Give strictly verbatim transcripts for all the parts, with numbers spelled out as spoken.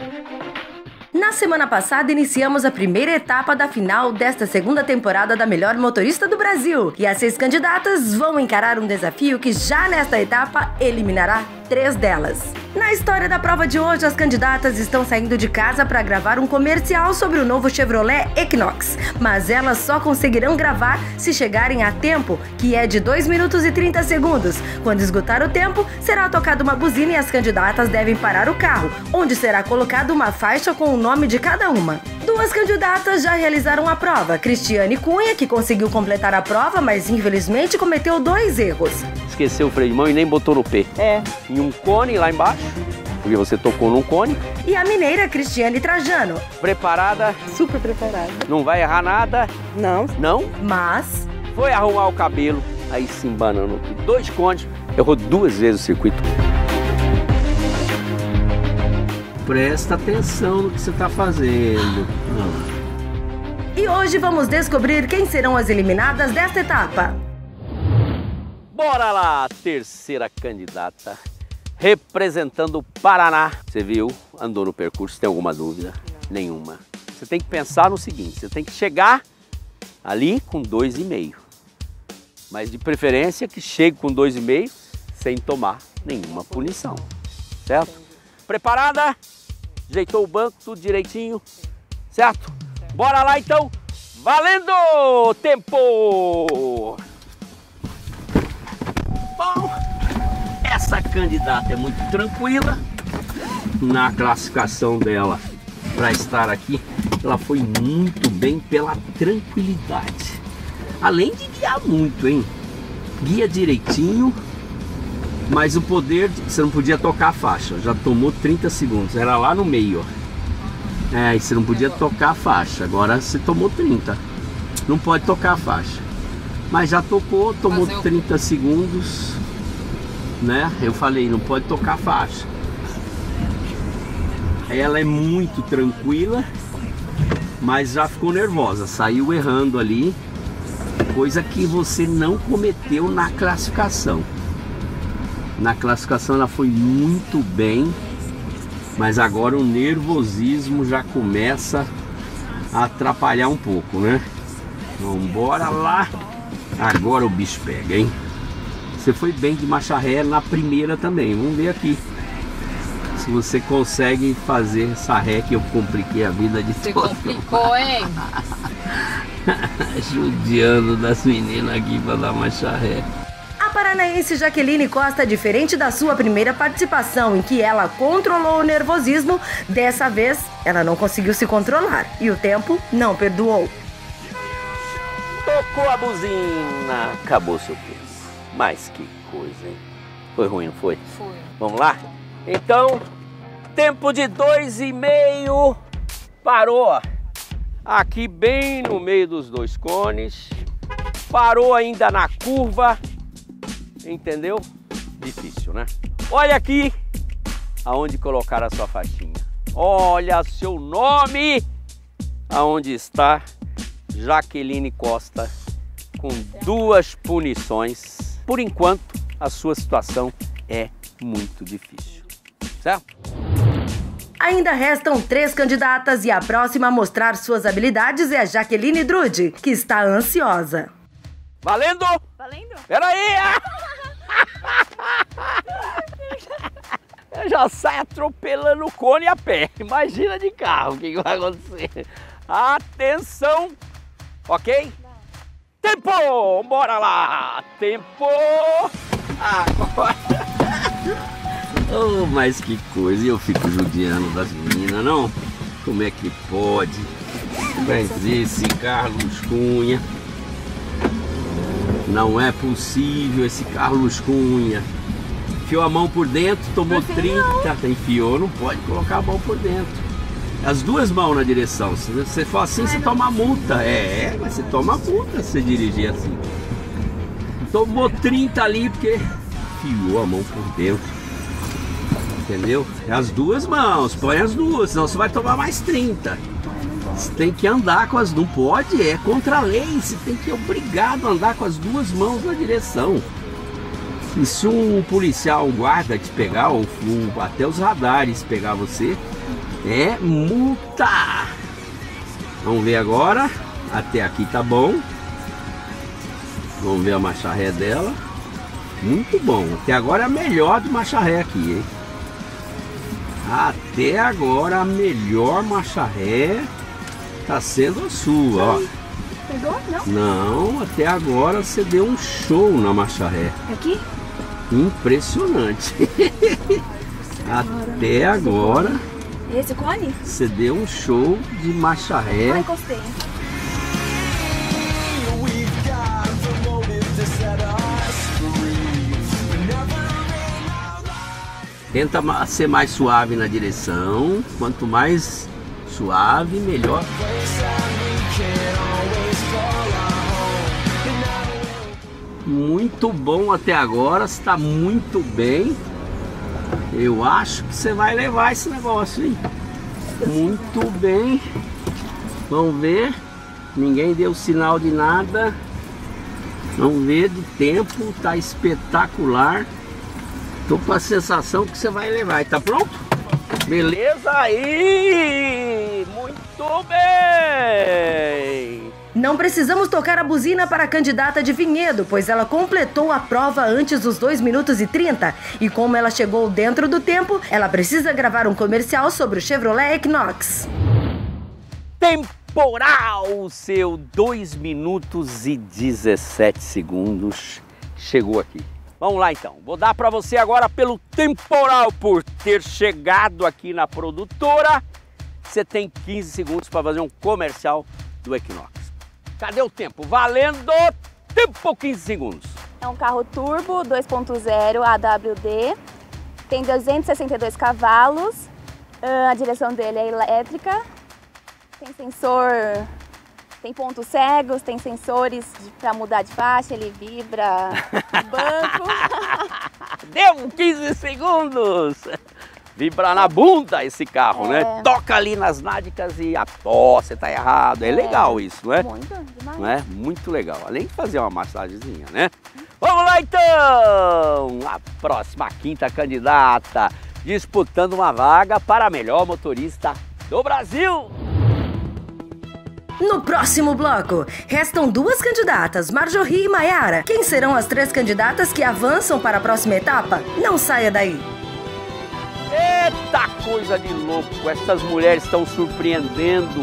Na semana passada, iniciamos a primeira etapa da final desta segunda temporada da Melhor Motorista do Brasil. E as seis candidatas vão encarar um desafio que já nesta etapa eliminará três delas. Na história da prova de hoje, as candidatas estão saindo de casa para gravar um comercial sobre o novo Chevrolet Equinox. Mas elas só conseguirão gravar se chegarem a tempo, que é de dois minutos e trinta segundos. Quando esgotar o tempo, será tocada uma buzina e as candidatas devem parar o carro, onde será colocada uma faixa com o nome de cada uma. Duas candidatas já realizaram a prova. Cristiane Cunha, que conseguiu completar a prova, mas infelizmente cometeu dois erros. Esqueceu o freio de mão e nem botou no pé. É. Em um cone lá embaixo, porque você tocou num cone. E a mineira Cristiane Trajano. Preparada. Super preparada. Não vai errar nada. Não. Não? Mas... foi arrumar o cabelo, aí se embanando. Dois cones, errou duas vezes o circuito. Presta atenção no que você está fazendo. Não. E hoje vamos descobrir quem serão as eliminadas desta etapa. Bora lá, terceira candidata, representando o Paraná. Você viu, andou no percurso, tem alguma dúvida? Não. Nenhuma. Você tem que pensar no seguinte, você tem que chegar ali com dois e meio. Mas de preferência que chegue com dois e meio sem tomar nenhuma punição, certo? Preparada? Ajeitou o banco, tudo direitinho, certo? Bora lá então, valendo! Tempo! Bom, essa candidata é muito tranquila na classificação dela para estar aqui. Ela foi muito bem pela tranquilidade. Além de guiar muito, hein? Guia direitinho, mas o poder, de... você não podia tocar a faixa. Já tomou trinta segundos, era lá no meio, ó. É, e você não podia tocar a faixa. Agora você tomou trinta. Não pode tocar a faixa. Mas já tocou, tomou trinta segundos, né? Eu falei, não pode tocar a faixa. Ela é muito tranquila, mas já ficou nervosa, saiu errando ali, coisa que você não cometeu na classificação. Na classificação ela foi muito bem, mas agora o nervosismo já começa a atrapalhar um pouco, né? Vamos bora lá. Agora o bicho pega, hein? Você foi bem de marcha ré na primeira também. Vamos ver aqui se você consegue fazer essa ré que eu compliquei a vida de Você todo. complicou, hein? Judiando das meninas aqui para dar marcha ré. A paranaense Jaqueline Costa, diferente da sua primeira participação, em que ela controlou o nervosismo, dessa vez ela não conseguiu se controlar e o tempo não perdoou. Tocou a buzina, acabou seu tempo. Mas que coisa, hein? Foi ruim, não foi? Foi. Vamos lá? Então, tempo de dois e meio, parou aqui bem no meio dos dois cones, parou ainda na curva, entendeu? Difícil, né? Olha aqui aonde colocar a sua faixinha. Olha seu nome, aonde está Jaqueline Costa, com duas punições. Por enquanto, a sua situação é muito difícil, certo? Ainda restam três candidatas e a próxima a mostrar suas habilidades é a Jaqueline Drude, que está ansiosa. Valendo? Valendo? Peraí! Eu já saio atropelando o cone a pé. Imagina de carro o que, que vai acontecer. Atenção! Ok? Tempo! Bora lá! Tempo! Agora! Oh, mas que coisa! E eu fico judiando das meninas, não? Como é que pode? Mas esse Carlos Cunha... Não é possível esse Carlos Cunha. Enfiou a mão por dentro, tomou trinta. Enfiou, não pode colocar a mão por dentro. As duas mãos na direção. Se você for assim, você toma multa. É, mas você toma multa se você dirigir assim. Tomou trinta ali porque enfiou a mão por dentro. Entendeu? As duas mãos, põe as duas, senão você vai tomar mais trinta. Você tem que andar com as... Não pode, é contra a lei. Você tem que ir obrigado a andar com as duas mãos na direção. E se um policial, um guarda te pegar, ou um, até os radares pegar você, é multa. Vamos ver agora. Até aqui tá bom. Vamos ver a marcha ré dela. Muito bom. Até agora é a melhor de marcha ré aqui, hein? Até agora a melhor marcha ré tá sendo a sua, ó. Pegou? Não? Não, até agora você deu um show na marcha ré. Aqui? Impressionante. Até agora Esse cone? você deu um show de marcha ré. Ah, encostei. Tenta ser mais suave na direção. Quanto mais suave, melhor. Muito bom até agora, está muito bem. Eu acho que você vai levar esse negócio, hein? Muito bem. Vamos ver. Ninguém deu sinal de nada. Vamos ver de tempo, tá espetacular. Tô com a sensação que você vai levar. Tá pronto? Beleza aí! Muito bem! Não precisamos tocar a buzina para a candidata de Vinhedo, pois ela completou a prova antes dos dois minutos e trinta. E como ela chegou dentro do tempo, ela precisa gravar um comercial sobre o Chevrolet Equinox. Temporal! Seu dois minutos e dezessete segundos chegou aqui. Vamos lá então, vou dar para você agora pelo temporal por ter chegado aqui na produtora. Você tem quinze segundos para fazer um comercial do Equinox. Cadê o tempo? Valendo! Tempo quinze segundos. É um carro turbo dois ponto zero A W D, tem duzentos e sessenta e dois cavalos, a direção dele é elétrica, tem sensor, tem pontos cegos, tem sensores para mudar de faixa, ele vibra no banco. Deu quinze segundos! Vibra na bunda esse carro, É. né? Toca ali nas nádicas e a você tá errado. É, É. legal isso, não é? Muito, demais. Não é? Muito legal. Além de fazer uma massagenzinha, né? Vamos lá então! A próxima quinta candidata disputando uma vaga para a melhor motorista do Brasil. No próximo bloco, restam duas candidatas, Marjorie e Maiara. Quem serão as três candidatas que avançam para a próxima etapa? Não saia daí! Eita coisa de louco! Essas mulheres estão surpreendendo.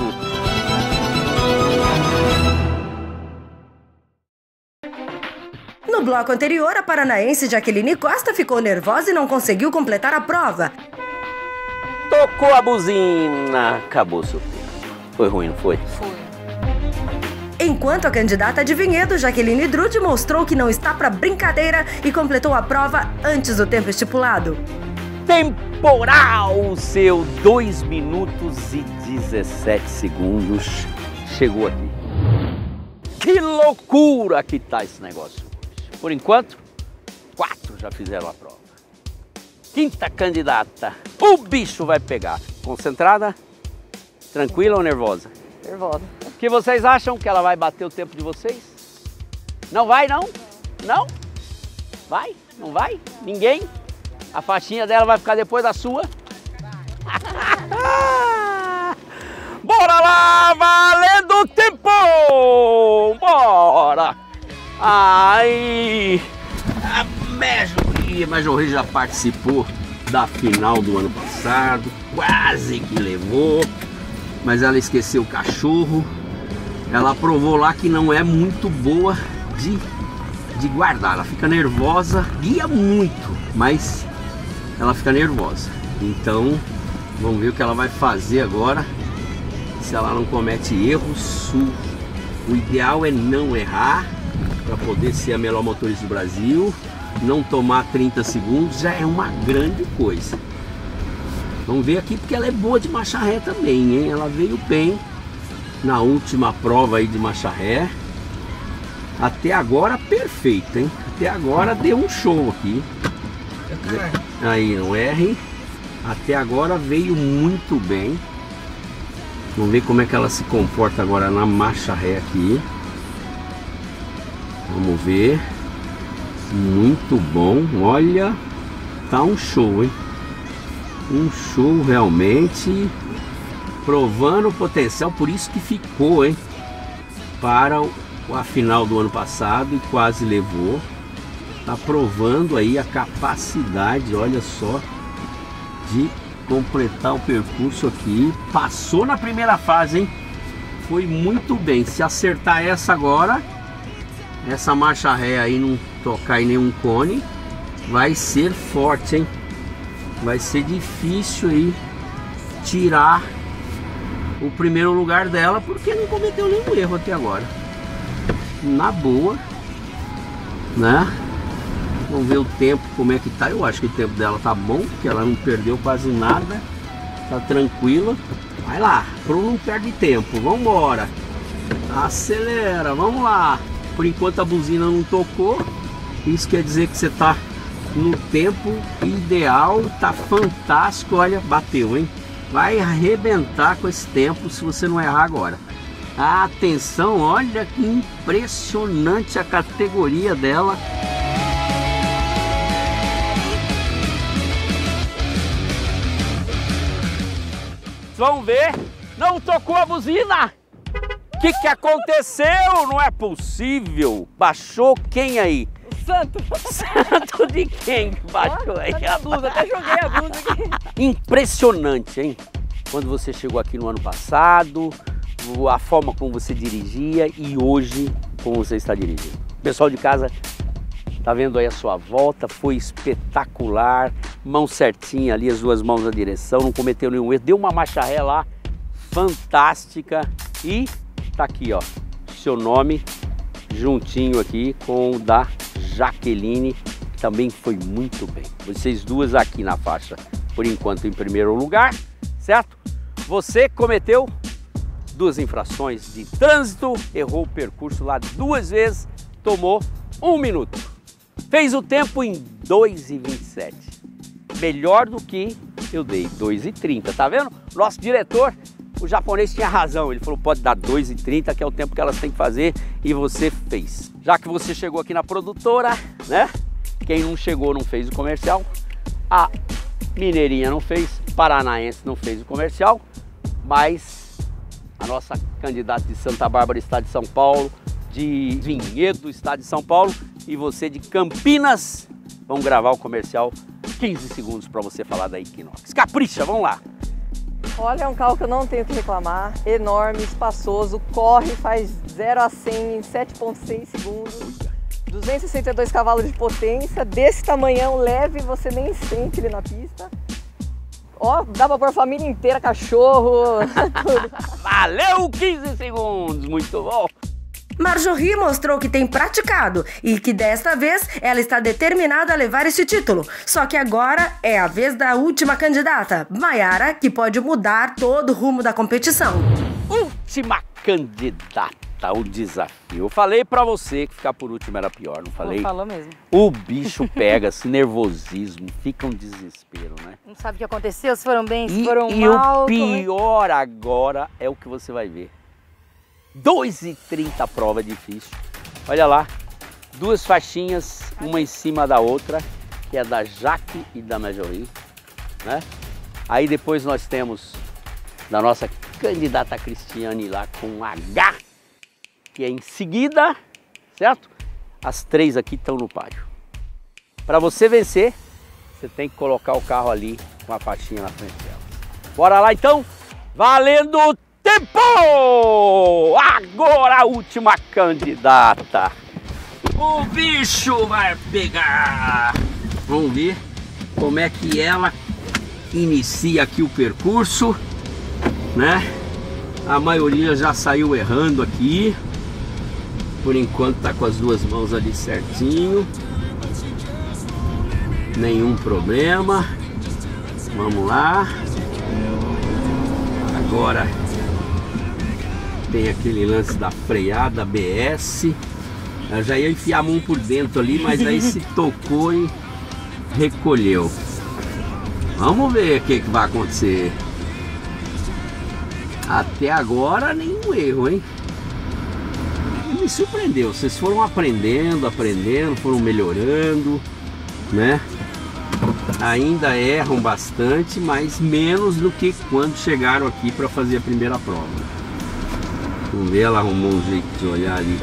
No bloco anterior, a paranaense Jaqueline Costa ficou nervosa e não conseguiu completar a prova. Tocou a buzina. Acabou seu tempo. Foi ruim, não foi? Foi. Enquanto a candidata de Vinhedo, Jaqueline Drude, mostrou que não está para brincadeira e completou a prova antes do tempo estipulado. Temporal! Seu dois minutos e dezessete segundos chegou aqui. Que loucura que tá esse negócio hoje. Por enquanto, quatro já fizeram a prova. Quinta candidata, o bicho vai pegar. Concentrada? Tranquila ou nervosa? Nervosa. O que vocês acham que ela vai bater o tempo de vocês? Não vai, não? Não? Vai? Não vai? Ninguém? A faixinha dela vai ficar depois da sua? Bora lá, valendo o tempo! Bora! Ai! A Marjorie, a Marjorie já participou da final do ano passado, quase que levou, mas ela esqueceu o cachorro. Ela provou lá que não é muito boa de, de guardar, ela fica nervosa, guia muito, mas ela fica nervosa. Então, vamos ver o que ela vai fazer agora, se ela não comete erros. O, o ideal é não errar, para poder ser a melhor motorista do Brasil. Não tomar trinta segundos já é uma grande coisa. Vamos ver aqui, porque ela é boa de marcha ré também, hein? Ela veio bem na última prova aí de marcha ré. Até agora perfeito, hein? Até agora deu um show aqui. Aí, não erre. Até agora veio muito bem. Vamos ver como é que ela se comporta agora na marcha ré aqui. Vamos ver. Muito bom. Olha, tá um show, hein? Um show realmente. provando o potencial, por isso que ficou, hein? Para o, a final do ano passado e quase levou. Tá provando aí a capacidade, olha só, de completar o percurso aqui. Passou na primeira fase, hein? Foi muito bem. Se acertar essa agora, essa marcha ré aí não tocar em nenhum cone, vai ser forte, hein? Vai ser difícil aí tirar o primeiro lugar dela, porque não cometeu nenhum erro até agora. Na boa, né? Vamos ver o tempo como é que tá. Eu acho que o tempo dela tá bom, porque ela não perdeu quase nada. Tá tranquila. Vai lá, pro não perde tempo. Vamos embora. Acelera, vamos lá. Por enquanto a buzina não tocou. Isso quer dizer que você tá no tempo ideal. Tá fantástico. Olha, bateu, hein? Vai arrebentar com esse tempo se você não errar agora. Atenção, olha que impressionante a categoria dela. Vamos ver. Não tocou a buzina. O que, que aconteceu? Não é possível. Baixou quem aí? O santo. Santo de quem que baixou oh, aí? Tá a blusa, até joguei a blusa aqui. Impressionante, hein? Quando você chegou aqui no ano passado, a forma como você dirigia e hoje como você está dirigindo. Pessoal de casa, tá vendo aí a sua volta, foi espetacular, mão certinha ali, as duas mãos na direção, não cometeu nenhum erro, deu uma marcha ré lá, fantástica, e tá aqui ó, seu nome juntinho aqui com o da Jaqueline, que também foi muito bem. Vocês duas aqui na faixa, por enquanto em primeiro lugar, certo? Você cometeu duas infrações de trânsito, errou o percurso lá duas vezes, tomou um minuto. Fez o tempo em dois e vinte e sete. Melhor do que eu dei, dois e trinta. Tá vendo? Nosso diretor, o japonês, tinha razão. Ele falou, pode dar dois e trinta, que é o tempo que elas têm que fazer, e você fez. Já que você chegou aqui na produtora, né? Quem não chegou não fez o comercial. A mineirinha não fez, paranaense não fez o comercial, mas a nossa candidata de Santa Bárbara, estado de São Paulo, de Vinhedo, estado de São Paulo, e você de Campinas, vão gravar o comercial quinze segundos para você falar da Equinox. Capricha, vamos lá! Olha, é um carro que eu não tenho que reclamar, enorme, espaçoso, corre, faz zero a cem em sete ponto seis segundos, duzentos e sessenta e dois cavalos de potência, desse tamanhão, leve, você nem sente ele na pista. Ó, dá pra pôr a família inteira, cachorro, tudo. Valeu, quinze segundos, muito bom! Marjorie mostrou que tem praticado e que desta vez ela está determinada a levar esse título. Só que agora é a vez da última candidata, Mayara, que pode mudar todo o rumo da competição. Última candidata, o desafio. Eu falei pra você que ficar por último era pior, não falei? Não falou mesmo. O bicho pega, esse nervosismo, fica um desespero, né? Não sabe o que aconteceu, se foram bem, se E, foram e mal. o pior agora é o que você vai ver. dois e trinta a prova difícil. Olha lá, duas faixinhas, uma em cima da outra, que é da Jaque e da Marjorie, né? Aí depois nós temos da nossa candidata Cristiane lá com H, que é em seguida, certo? As três aqui estão no páreo. Para você vencer, você tem que colocar o carro ali com a faixinha na frente dela. Bora lá então? Valendo o tempo! Agora a última candidata. O bicho vai pegar. Vamos ver como é que ela inicia aqui o percurso, né? A maioria já saiu errando aqui. Por enquanto tá com as duas mãos ali certinho. Nenhum problema. Vamos lá. Agora tem aquele lance da freada, B S. Eu já ia enfiar a mão por dentro ali, mas aí se tocou e recolheu. Vamos ver o que, que vai acontecer. Até agora nenhum erro, hein? Me surpreendeu. Vocês foram aprendendo, aprendendo, foram melhorando, né? ainda erram bastante, mas menos do que quando chegaram aqui para fazer a primeira prova. Vamos ver, ela arrumou um jeito de olhar ali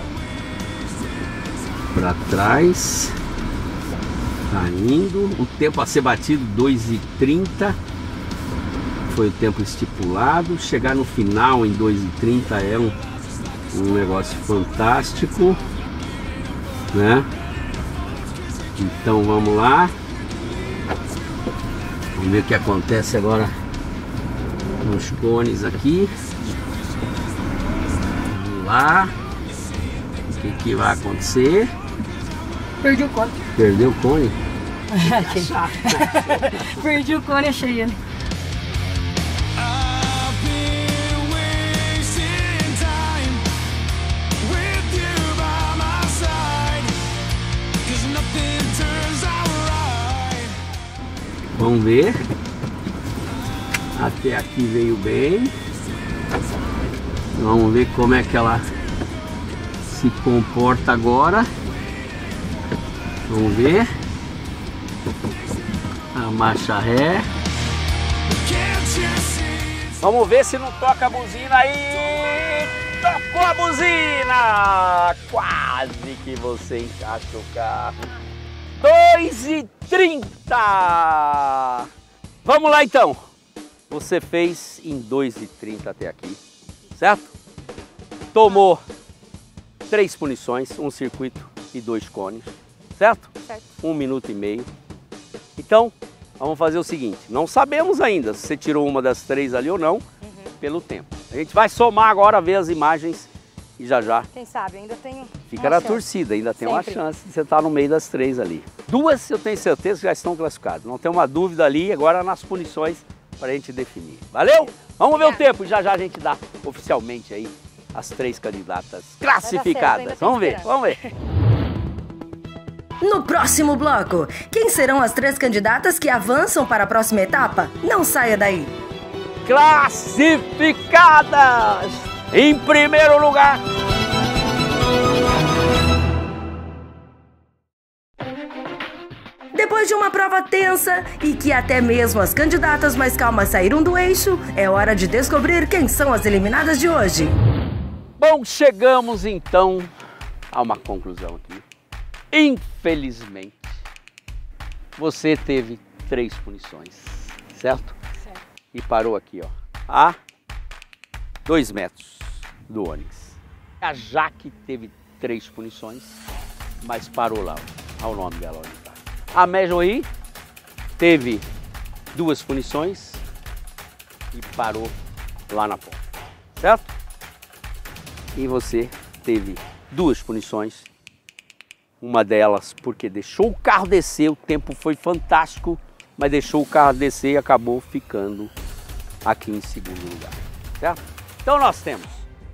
para trás. Tá indo. O tempo a ser batido, dois e trinta. Foi o tempo estipulado. Chegar no final em dois e trinta é um, um negócio fantástico, né? Então vamos lá. Vamos ver o que acontece agora nos cones aqui. Vamos lá. O que, que vai acontecer? Perdi o cone. Perdeu o cone? Perdi o cone, achei ele. Vamos ver. Até aqui veio bem. Vamos ver como é que ela se comporta agora. Vamos ver. A marcha ré. Vamos ver se não toca a buzina aí. Tocou a buzina! Quase que você encaixa o carro. dois e trinta! Vamos lá então. Você fez em dois e trinta até aqui, certo? Tomou três punições, um circuito e dois cones, certo? Certo. Um minuto e meio. Então, vamos fazer o seguinte. Não sabemos ainda se você tirou uma das três ali ou não, uhum, pelo tempo. A gente vai somar agora, ver as imagens e já já. Quem sabe, ainda tem. Fica na torcida, ainda tem uma chance de você estar no meio das três ali. Duas eu tenho certeza que já estão classificadas. Não tem uma dúvida ali, agora nas punições para a gente definir. Valeu? Vamos ver o tempo, já já a gente dá oficialmente aí as três candidatas classificadas. Certo, vamos ver, vamos ver. No próximo bloco, quem serão as três candidatas que avançam para a próxima etapa? Não saia daí! Classificadas! Em primeiro lugar, depois de uma prova tensa e que até mesmo as candidatas mais calmas saíram do eixo, é hora de descobrir quem são as eliminadas de hoje. Bom, chegamos então a uma conclusão aqui. Infelizmente, você teve três punições, certo? Certo. E parou aqui, ó, a dois metros do Onix. A Jaque teve três punições, mas parou lá, ó, ao nome dela, onde tá. A Mejoí teve duas punições e parou lá na ponta, certo? E você teve duas punições. Uma delas porque deixou o carro descer, o tempo foi fantástico, mas deixou o carro descer e acabou ficando aqui em segundo lugar, certo? Então nós temos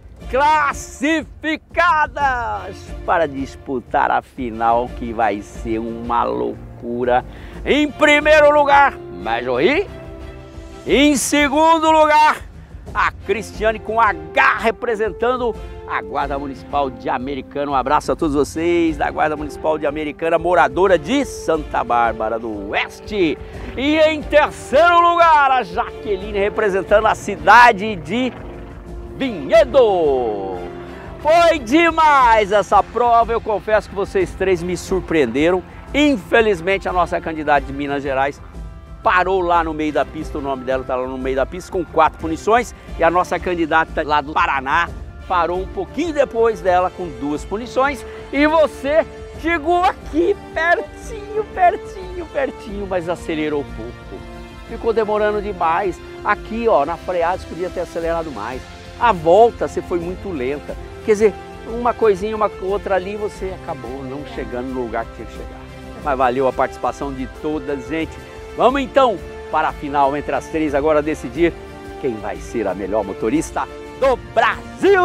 classificadas para disputar a final, que vai ser uma loucura. Em primeiro lugar, Mejoí. Em segundo lugar, a Cristiane com H representando a Guarda Municipal de Americana. Um abraço a todos vocês da Guarda Municipal de Americana, moradora de Santa Bárbara do Oeste. E em terceiro lugar, a Jaqueline representando a cidade de Vinhedo. Foi demais essa prova, eu confesso que vocês três me surpreenderam. Infelizmente a nossa candidata de Minas Gerais parou lá no meio da pista, o nome dela está lá no meio da pista com quatro punições, e a nossa candidata lá do Paraná parou um pouquinho depois dela com duas punições, e você chegou aqui pertinho, pertinho, pertinho, mas acelerou pouco. Ficou demorando demais. Aqui, ó, na freada você podia ter acelerado mais. A volta você foi muito lenta. Quer dizer, uma coisinha, uma outra ali, você acabou não chegando no lugar que tinha que chegar. Mas valeu a participação de todas, gente. Vamos então para a final entre as três, agora decidir quem vai ser a melhor motorista do Brasil!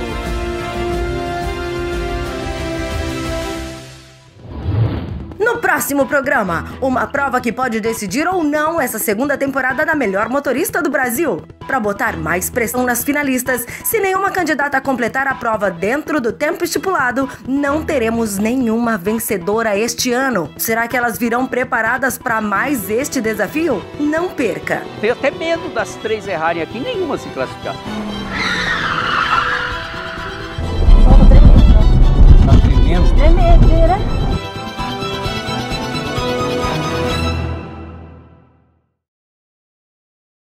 No próximo Próximo programa, uma prova que pode decidir ou não essa segunda temporada da melhor motorista do Brasil. Para botar mais pressão nas finalistas, se nenhuma candidata completar a prova dentro do tempo estipulado, não teremos nenhuma vencedora este ano. Será que elas virão preparadas para mais este desafio? Não perca! Tenho até medo das três errarem aqui e nenhuma se classificar.